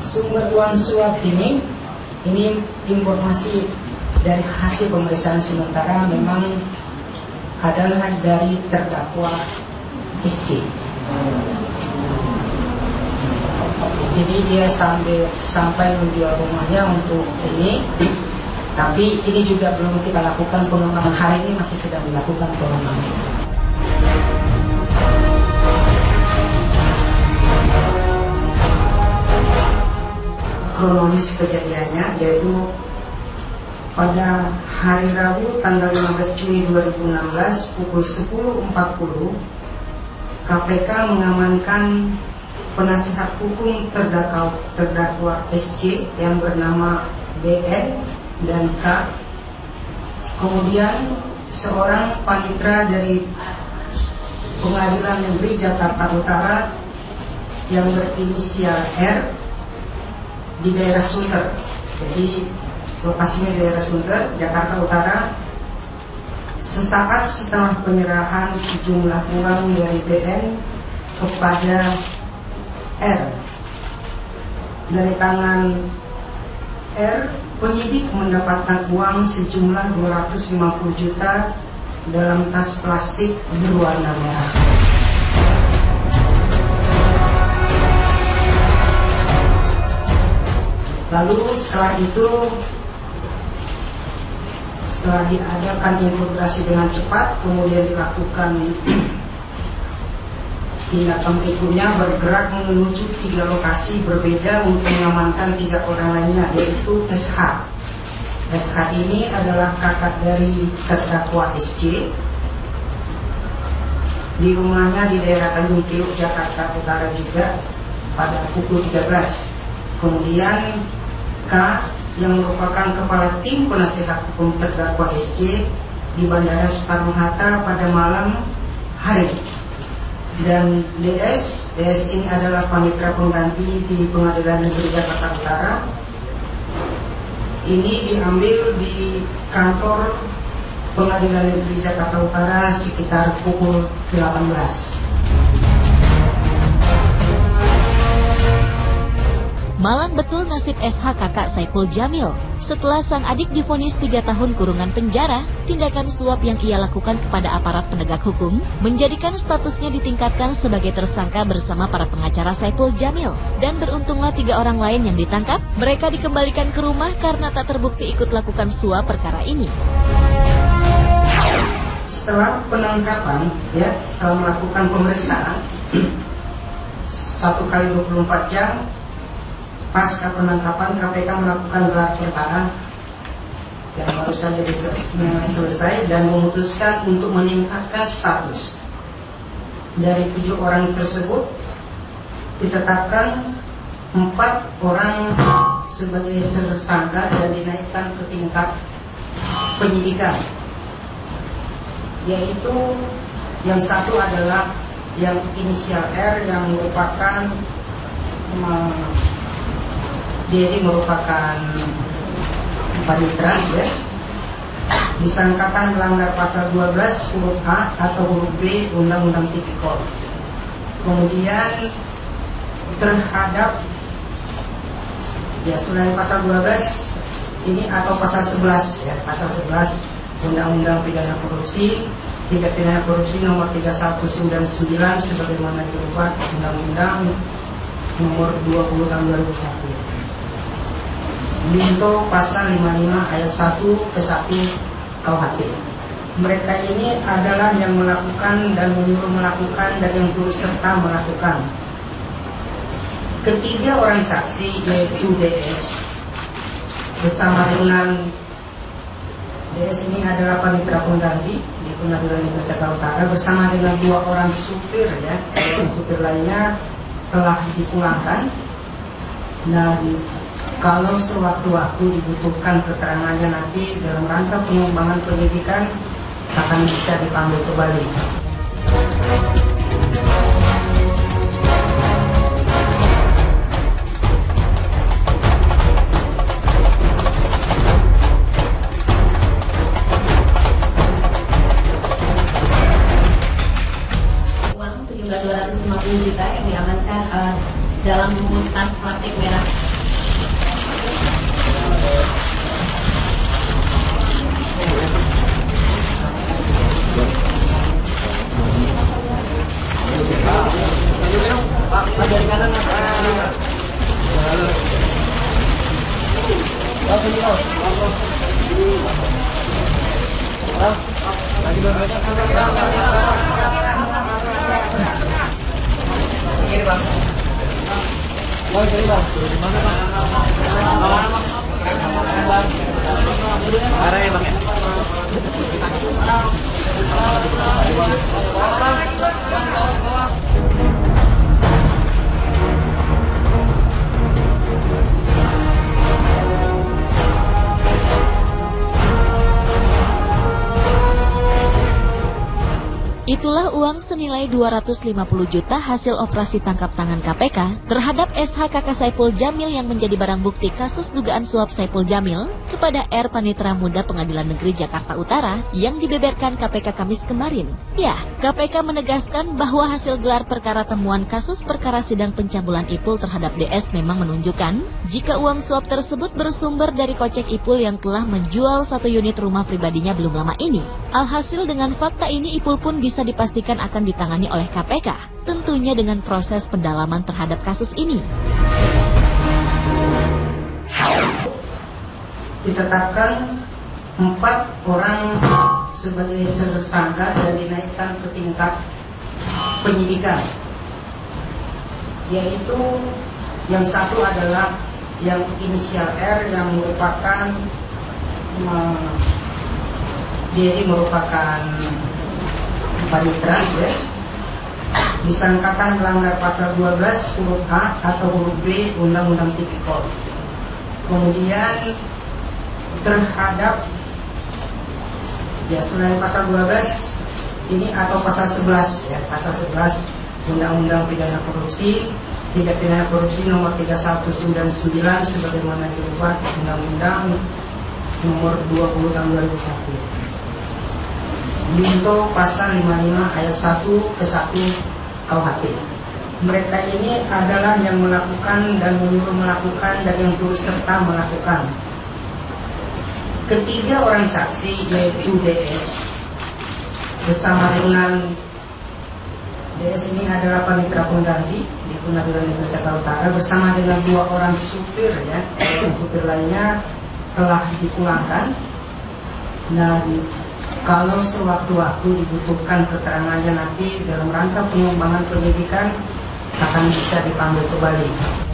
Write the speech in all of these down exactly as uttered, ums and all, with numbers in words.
Sumber uang suap ini, ini informasi dari hasil pemeriksaan sementara memang adalah dari terdakwa S C. Jadi dia sampai sampai menjual rumahnya untuk ini, tapi ini juga belum kita lakukan pengembangan. Hari ini masih sedang dilakukan pengembangan. Kronologis kejadiannya yaitu pada hari Rabu tanggal lima belas Juni dua ribu enam belas pukul sepuluh empat puluh K P K mengamankan penasihat hukum terdakwa, terdakwa S C yang bernama B N dan K. Kemudian seorang panitera dari Pengadilan Negeri Jakarta Utara yang berinisial R di daerah Sunter. Jadi lokasinya di daerah Sunter, Jakarta Utara. Sesaat setelah penyerahan sejumlah uang dari B N kepada R dari tangan R, penyidik mendapatkan uang sejumlah dua ratus lima puluh juta dalam tas plastik berwarna merah. Lalu setelah itu, setelah diadakan integrasi dengan cepat, kemudian dilakukan tindakan berikutnya, bergerak menuju tiga lokasi berbeda untuk mengamankan tiga orang lainnya, yaitu S H. S H ini adalah kakak dari terdakwa S C. Di rumahnya di daerah Tanjung Priok, Jakarta Utara juga pada pukul tiga belas. Kemudian K yang merupakan kepala tim penasihat hukum terdakwa S C di Bandara Soekarno-Hatta pada malam hari. Dan D S, D S ini adalah panitera pengganti di Pengadilan Negeri Jakarta Utara. Ini diambil di kantor Pengadilan Negeri Jakarta Utara sekitar pukul delapan belas. Malang betul nasib S H kakak Saipul Jamil. Setelah sang adik divonis tiga tahun kurungan penjara, tindakan suap yang ia lakukan kepada aparat penegak hukum menjadikan statusnya ditingkatkan sebagai tersangka bersama para pengacara Saipul Jamil. Dan beruntunglah tiga orang lain yang ditangkap, mereka dikembalikan ke rumah karena tak terbukti ikut lakukan suap perkara ini. Setelah penangkapan, ya, setelah melakukan pemeriksaan satu kali dua puluh empat jam, pasca penangkapan K P K melakukan gelar perkara yang baru saja selesai dan memutuskan untuk meningkatkan status dari tujuh orang tersebut, ditetapkan empat orang sebagai tersangka dan dinaikkan ke tingkat penyidikan, yaitu yang satu adalah yang inisial R yang merupakan dia ini merupakan panitera, ya, disangkakan melanggar pasal dua belas huruf A atau huruf B Undang-Undang Tipikor. Kemudian terhadap, ya, selain pasal dua belas ini atau pasal sebelas, ya, pasal sebelas Undang-Undang Pidana Korupsi, tindak pidana korupsi nomor tiga satu sembilan sembilan sebagaimana diubah Undang-Undang nomor dua puluh tahun dua ribu satu. Binto pasal lima puluh lima ayat satu ke satu K U H P. Mereka ini adalah yang melakukan dan menyuruh melakukan dan yang turut serta melakukan. Ketiga orang saksi yaitu D S bersama dengan D S ini adalah panitera pengganti di Pengadilan Negeri Jakarta Utara bersama dengan dua orang supir, ya, dan supir lainnya telah dipulangkan. Dan kalau sewaktu-waktu dibutuhkan keterangannya nanti dalam rangka pengembangan penyidikan akan bisa dipanggil kembali. Uang sejumlah dua ratus lima puluh juta yang diamankan uh, dalam bungkus tas plastik merah Itulah uang senilai dua ratus lima puluh juta hasil operasi tangkap tangan K P K terhadap S H kakak Saipul Jamil yang menjadi barang bukti kasus dugaan suap Saipul Jamil kepada R Panitera Muda Pengadilan Negeri Jakarta Utara yang dibeberkan K P K Kamis kemarin. Ya, K P K menegaskan bahwa hasil gelar perkara temuan kasus perkara sidang pencabulan Ipul terhadap D S memang menunjukkan jika uang suap tersebut bersumber dari kocek Ipul yang telah menjual satu unit rumah pribadinya belum lama ini. Alhasil dengan fakta ini Ipul pun bisa dipastikan akan ditangani oleh K P K, tentunya dengan proses pendalaman terhadap kasus ini. Ditetapkan empat orang sebagai tersangka dan dinaikkan ke tingkat penyidikan, yaitu yang satu adalah yang inisial R yang merupakan dia ini merupakan panitera, ya, disangkakan melanggar pasal dua belas huruf A atau huruf B Undang-Undang Tipikor. Kemudian terhadap ya selain pasal dua belas ini atau pasal sebelas, ya, pasal sebelas Undang-Undang Pidana Korupsi, tindak pidana korupsi nomor tiga satu sembilan sembilan sebagaimana diubah Undang-Undang nomor dua puluh tahun dua ribu satu. Junto pasal lima puluh lima ayat satu ke satu K U H P. Mereka ini adalah yang melakukan dan menyuruh melakukan dan yang turut serta melakukan. Ketiga orang saksi yaitu D S bersama dengan D S ini adalah panitera pengganti di Pengadilan Negeri Jakarta Utara bersama dengan dua orang supir, ya, supir lainnya telah dipulangkan dan kalau sewaktu-waktu dibutuhkan keterangannya nanti dalam rangka pengembangan penyidikan akan bisa dipanggil kembali.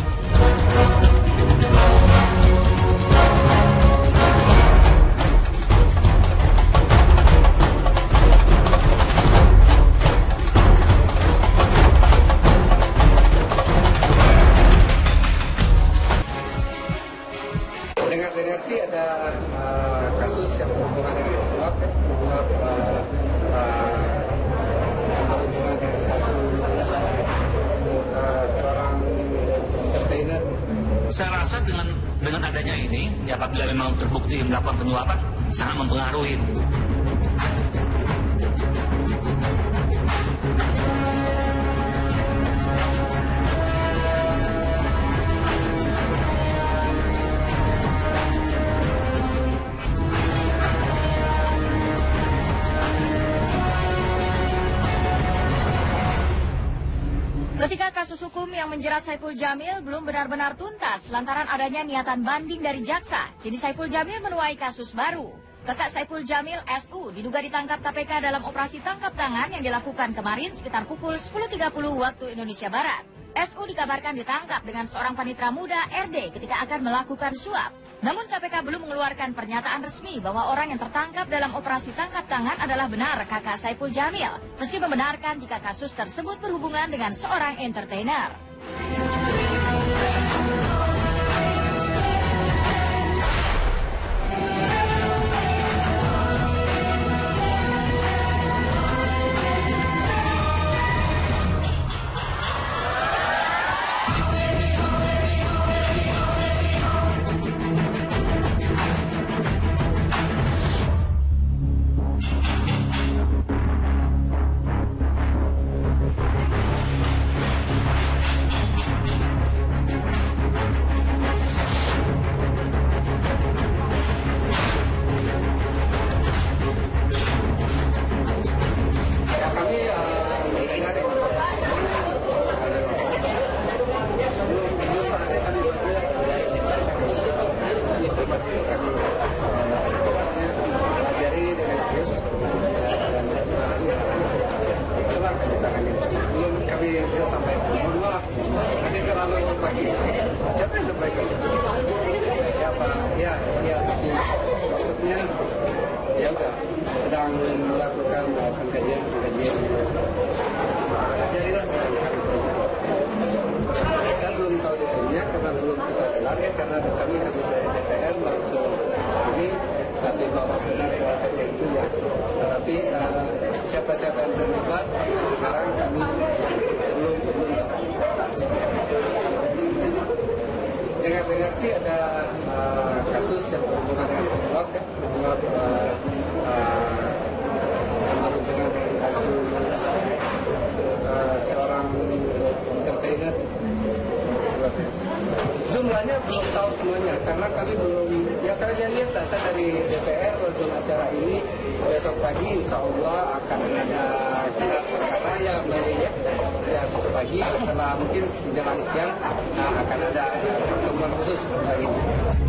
Dengar-dengar sih ada uh, kasus yang berhubungan dengan suap, ya, suap uh, uh, berhubungan dengan kasus uh, seorang entertainer. Saya rasa dengan dengan adanya ini, ya, apabila memang terbukti melakukan penyuapan, sangat mempengaruhi. Ketika kasus hukum yang menjerat Saipul Jamil belum benar-benar tuntas lantaran adanya niatan banding dari jaksa, kini Saipul Jamil menuai kasus baru. Kakak Saipul Jamil S U diduga ditangkap K P K dalam operasi tangkap tangan yang dilakukan kemarin sekitar pukul sepuluh tiga puluh waktu Indonesia Barat. S U dikabarkan ditangkap dengan seorang panitera muda R D ketika akan melakukan suap. Namun K P K belum mengeluarkan pernyataan resmi bahwa orang yang tertangkap dalam operasi tangkap tangan adalah benar kakak Saipul Jamil, meski membenarkan jika kasus tersebut berhubungan dengan seorang entertainer. benar ya, karena kami habis dari D P R langsung ini tapi bahwa benar keluarganya itu ya. Tetapi uh, siapa-siapa yang terlibat sampai sekarang kami belum belum dengar-dengar sih ada uh, kasus yang berhubungan dengan penyuap ya, penyuap uh, uh, yang berhubungan dengan kasus uh, seorang entertainer. Jumlahnya belum tahu semuanya karena kami belum, ya karena lihat saya dari D P R langsung acara ini besok pagi insya Allah akan ada gelar perkara ya ya, ya besok pagi setelah mungkin menjelang siang nah, akan ada pertemuan khusus hari ini.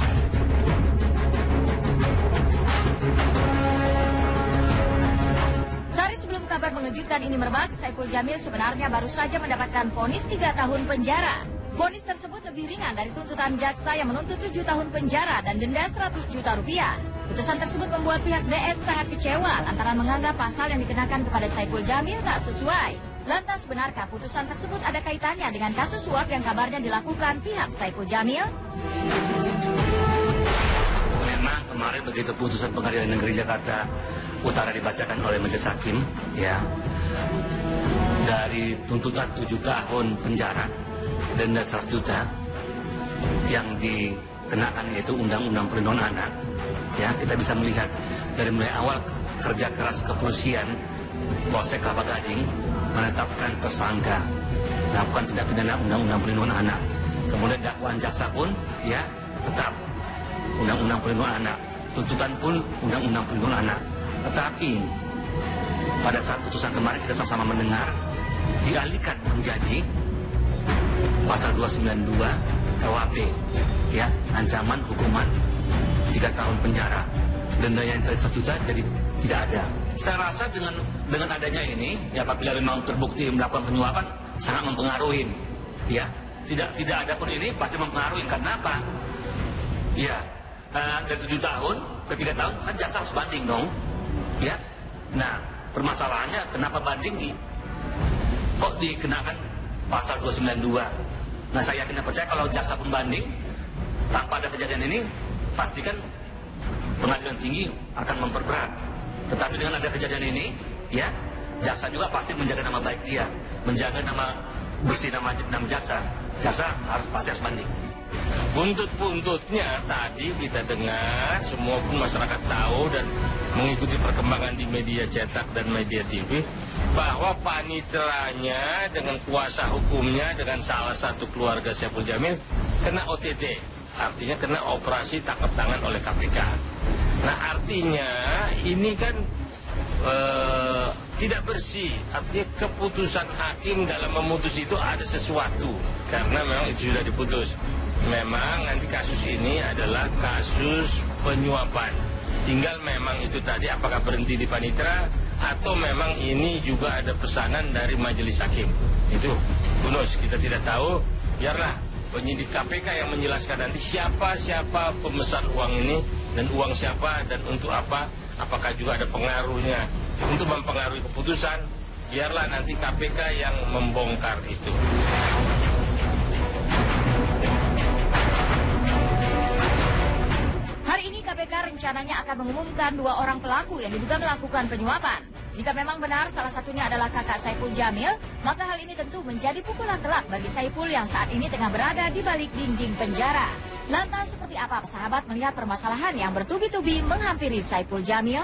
Sehari sebelum kabar mengejutkan ini merebak, Saipul Jamil sebenarnya baru saja mendapatkan vonis tiga tahun penjara. Vonis tersebut lebih ringan dari tuntutan jaksa yang menuntut tujuh tahun penjara dan denda seratus juta rupiah. Putusan tersebut membuat pihak D S sangat kecewa lantaran menganggap pasal yang dikenakan kepada Saipul Jamil tak sesuai. Lantas benarkah putusan tersebut ada kaitannya dengan kasus suap yang kabarnya dilakukan pihak Saipul Jamil? Memang kemarin begitu putusan Pengadilan Negeri Jakarta Utara dibacakan oleh Majelis Hakim, ya, dari tuntutan tujuh tahun penjara denda seratus juta yang dikenakan yaitu Undang-Undang Perlindungan Anak. Ya, kita bisa melihat dari mulai awal kerja keras kepolisian Polsek Kelapa Gading menetapkan tersangka melakukan tindak pidana Undang-Undang Perlindungan Anak. Kemudian dakwaan jaksa pun ya tetap Undang-Undang Perlindungan Anak, tuntutan pun Undang-Undang Perlindungan Anak. Tetapi pada saat putusan kemarin kita sama-sama mendengar dialihkan menjadi pasal dua ratus sembilan puluh dua K U H P, ya, ancaman hukuman tiga tahun penjara, denda yang tadi satu juta jadi tidak ada. Saya rasa dengan dengan adanya ini, ya, apabila memang terbukti melakukan penyuapan sangat mempengaruhi, ya, tidak tidak ada pun ini pasti mempengaruhi. Karena apa? Ya, uh, dari tujuh tahun ke tiga tahun kan jaksa harus banding dong, ya. Nah, permasalahannya kenapa banding kok dikenakan pasal dua ratus sembilan puluh dua? Nah, saya yakin dan percaya kalau jaksa pun banding tanpa ada kejadian ini, pastikan pengadilan tinggi akan memperberat. Tetapi dengan ada kejadian ini, ya, jaksa juga pasti menjaga nama baik dia, menjaga nama bersih nama, nama jaksa. Jaksa harus pasti harus banding. Buntut-buntutnya tadi kita dengar, semua pun masyarakat tahu dan mengikuti perkembangan di media cetak dan media T V, bahwa paniteranya dengan kuasa hukumnya dengan salah satu keluarga Saipul Jamil kena O T T, artinya kena operasi tangkap tangan oleh K P K. Nah, artinya ini kan eh, tidak bersih, artinya keputusan hakim dalam memutus itu ada sesuatu, karena memang itu sudah diputus. Memang nanti kasus ini adalah kasus penyuapan. Tinggal memang itu tadi apakah berhenti di panitera atau memang ini juga ada pesanan dari majelis hakim. Itu bonus, kita tidak tahu. Biarlah penyidik K P K yang menjelaskan nanti siapa-siapa pemesan uang ini dan uang siapa dan untuk apa. Apakah juga ada pengaruhnya untuk mempengaruhi keputusan. Biarlah nanti K P K yang membongkar itu. Hari ini K P K rencananya akan mengumumkan dua orang pelaku yang diduga melakukan penyuapan. Jika memang benar salah satunya adalah kakak Saipul Jamil, maka hal ini tentu menjadi pukulan telak bagi Saipul yang saat ini tengah berada di balik dinding penjara. Lantas seperti apa sahabat melihat permasalahan yang bertubi-tubi menghampiri Saipul Jamil?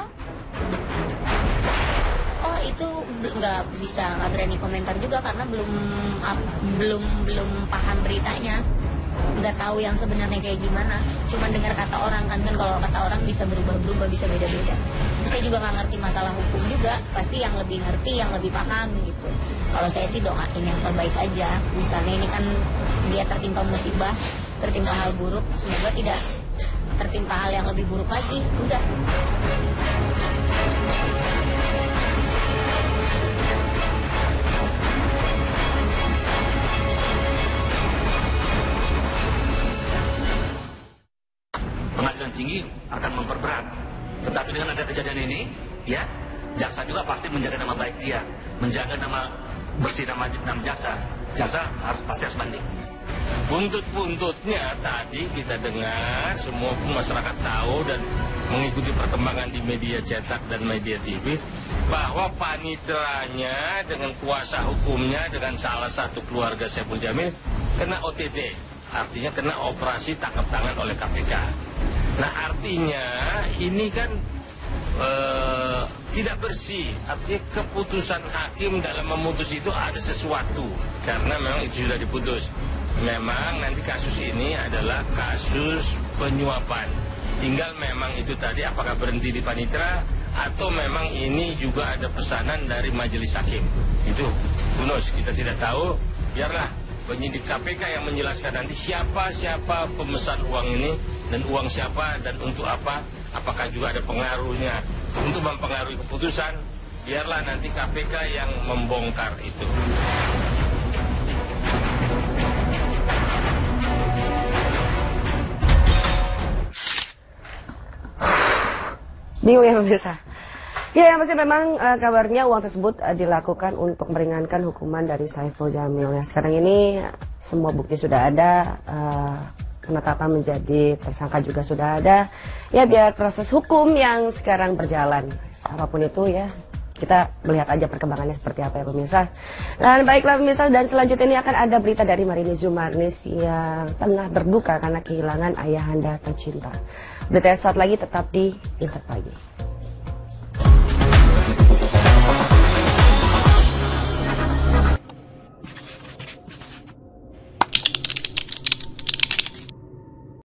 Oh, itu nggak bisa, nggak berani komentar juga karena belum belum belum paham beritanya. Nggak tahu yang sebenarnya kayak gimana, cuma dengar kata orang kan, kan kalau kata orang bisa berubah-berubah, bisa beda-beda. Saya juga nggak ngerti masalah hukum juga, pasti yang lebih ngerti, yang lebih paham gitu. Kalau saya sih doain yang terbaik aja. Misalnya ini kan dia tertimpa musibah, tertimpa hal buruk, semoga tidak tertimpa hal yang lebih buruk lagi. Udah. Pengadilan tinggi akan memperberat. Tetapi dengan ada kejadian ini, ya, jaksa juga pasti menjaga nama baik dia, menjaga nama bersih nama, nama jaksa. Jaksa harus pasti harus banding. Buntut-buntutnya tadi kita dengar, semua pun masyarakat tahu dan mengikuti perkembangan di media cetak dan media T V, bahwa paniteranya dengan kuasa hukumnya dengan salah satu keluarga Saipul Jamil kena O T T, artinya kena operasi tangkap tangan oleh K P K. Nah artinya ini kan eh, tidak bersih, artinya keputusan hakim dalam memutus itu ada sesuatu, karena memang itu sudah diputus. Memang nanti kasus ini adalah kasus penyuapan. Tinggal memang itu tadi apakah berhenti di panitera atau memang ini juga ada pesanan dari majelis hakim. Itu bonus, kita tidak tahu. Biarlah penyidik K P K yang menjelaskan nanti siapa-siapa pemesan uang ini dan uang siapa dan untuk apa. Apakah juga ada pengaruhnya untuk mempengaruhi keputusan. Biarlah nanti K P K yang membongkar itu. Bingung ya pemirsa. Ya yang pasti memang uh, kabarnya uang tersebut uh, dilakukan untuk meringankan hukuman dari Saipul Jamil. Ya, sekarang ini semua bukti sudah ada, uh, penetapan menjadi tersangka juga sudah ada. Ya biar proses hukum yang sekarang berjalan. Apapun itu ya, kita melihat aja perkembangannya seperti apa ya pemirsa. Dan baiklah pemirsa, dan selanjutnya ini akan ada berita dari Marini Zumarnis yang tengah berduka karena kehilangan ayahanda tercinta. Berita saat lagi tetap di Insight Pagi.